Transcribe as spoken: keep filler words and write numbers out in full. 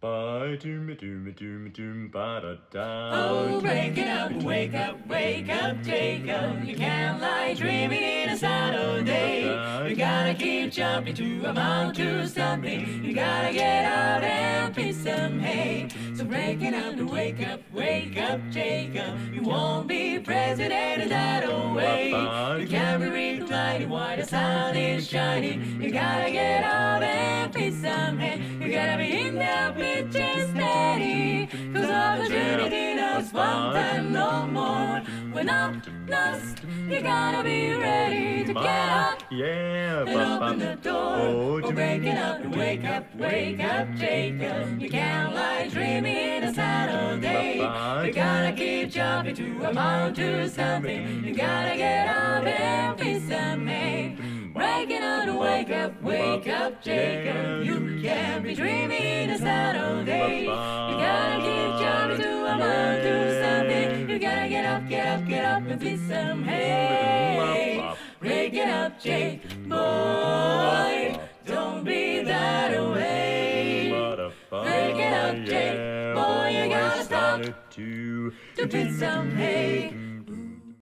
Ba doom doom doom doom ba da da. Oh, break it up, wake up, wake up, Jacob. You can't lie dreaming in a Saturday. You gotta keep jumping to amount to something. You gotta get out and pick some hay. So break it up, wake up, wake up, Jacob. You won't be president in that way. You can't be reclining while the sun is shining. You gotta get out and pick some hay. You gotta be in the picture steady, cause opportunity knows one time no more. When up, lost, you gotta be ready to get up, yeah, and open the door. Oh, Or break it up and wake up, wake up, Jacob. You can't lie dreaming in a Saturday. You gotta keep jumping to amount to something. You gotta get up and be some hay. Breaking out to wake up, wake up, Jacob. You can't be dreaming a Saturday. You gotta keep jumping to amount to something. You gotta get up, get up, get up and be some hay. Break it up, Jake, boy. Don't be that way. Break it up, Jake, boy. You gotta stop to to be some hay.